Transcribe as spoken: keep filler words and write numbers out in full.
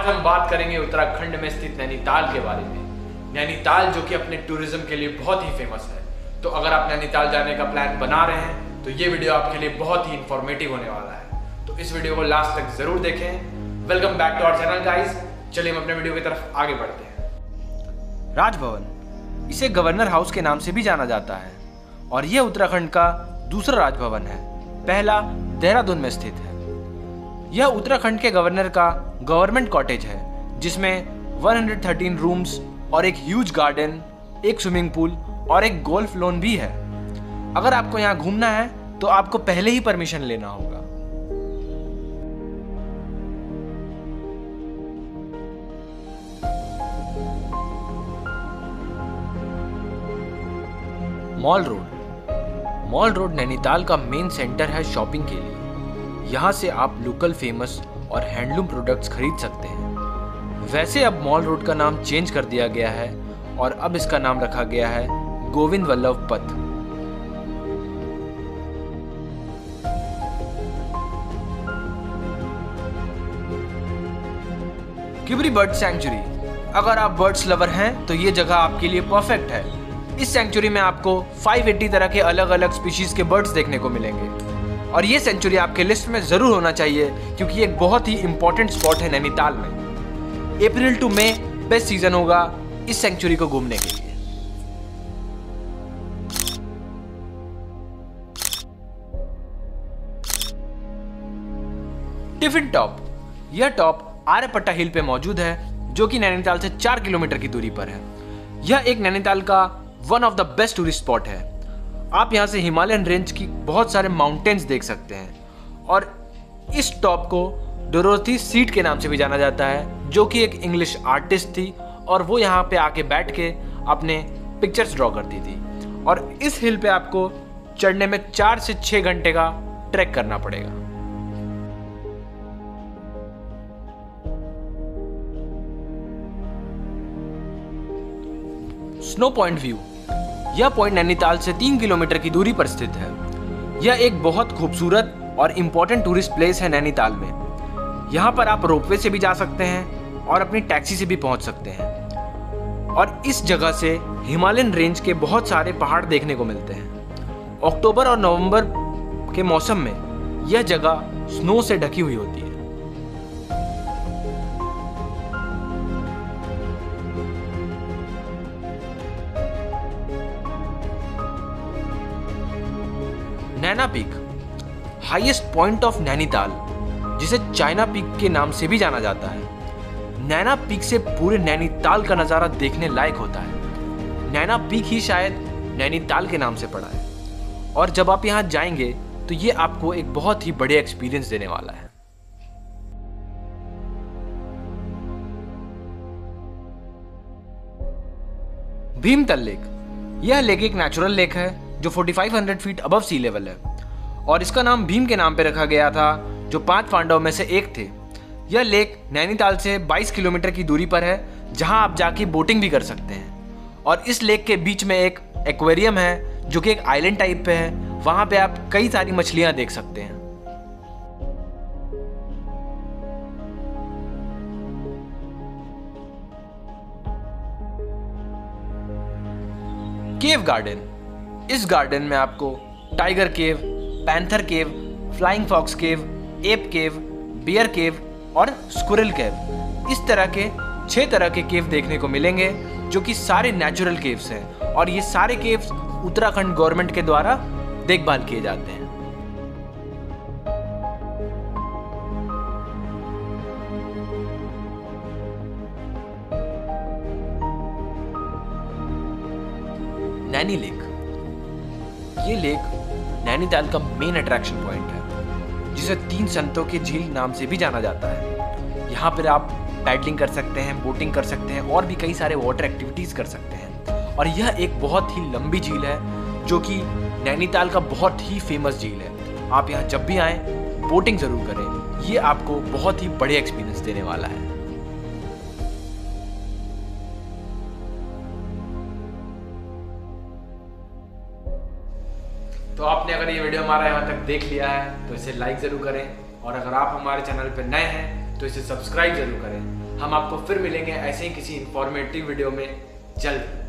आज हम बात करेंगे उत्तराखंड में स्थित नैनीताल के बारे में। नैनीताल जो कि अपने टूरिज्म के लिए बहुत ही फेमस है। तो अगर आप नैनीताल जाने का प्लान बना रहे हैं तो ये वीडियो आपके लिए बहुत ही इंफॉर्मेटिव होने वाला है। तो इस वीडियो को लास्ट तक जरूर देखें। Welcome back to our channel guys. चलिए हम अपने वीडियो की तरफ आगे बढ़ते हैं। राजभवन, इसे गवर्नर हाउस के नाम से भी जाना जाता है और यह उत्तराखंड का दूसरा राजभवन है। पहला देहरादून में स्थित है। यह उत्तराखंड के गवर्नर का गवर्नमेंट कॉटेज है जिसमें एक सौ तेरह रूम्स और एक ह्यूज गार्डन, एक स्विमिंग पूल और एक गोल्फ लॉन भी है। अगर आपको यहाँ घूमना है तो आपको पहले ही परमिशन लेना होगा। Mall road. Mall road Nainital का मेन सेंटर है शॉपिंग के लिए। यहाँ से आप लोकल फेमस और हैंडलूम प्रोडक्ट्स खरीद सकते हैं। वैसे अब मॉल रोड का नाम चेंज कर दिया गया है और अब इसका नाम रखा गया है Govind Vallabh Path. Kilbury bird sanctuary. अगर आप बर्ड्स लवर हैं तो ये जगह आपके लिए परफेक्ट है। इस सैंक्चुरी में आपको पाँच सौ अस्सी तरह के अलग अलग स्पीशीज के बर्ड्स देखने को मिलेंगे और ये सेंचुरी आपके लिस्ट में जरूर होना चाहिए क्योंकि ये एक बहुत ही इंपॉर्टेंट स्पॉट है नैनीताल में। April to May best season होगा इस सेंचुरी को घूमने के लिए। Tiffin top. यह टॉप आर्यपट्टा हिल पे मौजूद है जो कि नैनीताल से चार किलोमीटर की दूरी पर है। यह एक नैनीताल का one of the best tourist spot है। आप यहाँ से हिमालयन रेंज की बहुत सारे माउंटेन्स देख सकते हैं और इस टॉप को डोरोथी सीट के नाम से भी जाना जाता है जो कि एक इंग्लिश आर्टिस्ट थी और वो यहाँ पे आके बैठ के अपने पिक्चर्स ड्रॉ करती थी। और इस हिल पे आपको चढ़ने में चार से छः घंटे का ट्रैक करना पड़ेगा। Snow point view. यह पॉइंट नैनीताल से तीन किलोमीटर की दूरी पर स्थित है। यह एक बहुत खूबसूरत और इम्पोर्टेंट टूरिस्ट प्लेस है नैनीताल में। यहाँ पर आप रोपवे से भी जा सकते हैं और अपनी टैक्सी से भी पहुँच सकते हैं और इस जगह से हिमालयन रेंज के बहुत सारे पहाड़ देखने को मिलते हैं। अक्टूबर और नवंबर के मौसम में यह जगह स्नो से ढकी हुई होती है। Naina peak, highest point of Nainital, जिसे चाइना पीक के नाम से भी जाना जाता है। नैना पीक से पूरे नैनीताल का नज़ारा देखने लायक होता है। नैना पीक ही शायद नैनीताल के नाम से पड़ा है और जब आप यहाँ जाएंगे तो ये आपको एक बहुत ही बड़े एक्सपीरियंस देने वाला है। भीमतल लेक। यह लेक एक नेचुरल लेक है जो पैंतालीस सौ फीट अबव सी लेवल है और इसका नाम भीम के नाम पे रखा गया था जो पांच पांडवों में से एक थे। यह लेक नैनीताल से बाईस किलोमीटर की दूरी पर है जहां आप जाके बोटिंग भी कर सकते हैं और इस लेक के बीच में एक एक्वेरियम है जो कि एक आइलैंड टाइप पे है। वहां पे आप कई सारी मछलियां देख सकते हैं। Cave garden. इस गार्डन में आपको tiger cave, panther cave, flying fox cave, ape cave, bear cave और स्क्विरल केव, इस तरह के छह तरह के केव देखने को मिलेंगे जो कि सारे नेचुरल केव्स हैं और ये सारे केव्स उत्तराखंड गवर्नमेंट के द्वारा देखभाल किए जाते हैं। नैनी लेक। ये लेक नैनीताल का मेन अट्रैक्शन पॉइंट है जिसे तीन संतों के झील नाम से भी जाना जाता है। यहाँ पर आप पैडलिंग कर सकते हैं, बोटिंग कर सकते हैं और भी कई सारे वाटर एक्टिविटीज कर सकते हैं। और यह एक बहुत ही लंबी झील है जो कि नैनीताल का बहुत ही फेमस झील है। आप यहाँ जब भी आएँ बोटिंग जरूर करें, ये आपको बहुत ही बड़े एक्सपीरियंस देने वाला है। तो आपने अगर ये वीडियो हमारा यहाँ तक देख लिया है तो इसे लाइक ज़रूर करें और अगर आप हमारे चैनल पर नए हैं तो इसे सब्सक्राइब जरूर करें। हम आपको फिर मिलेंगे ऐसे ही किसी इंफॉर्मेटिव वीडियो में जल्द।